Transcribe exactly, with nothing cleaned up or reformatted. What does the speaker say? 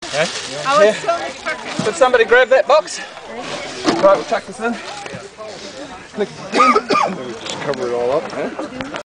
Yeah? Oh, it's so much perfect. Could somebody grab that box? Right, we'll chuck this in. Click. Just cover it all up.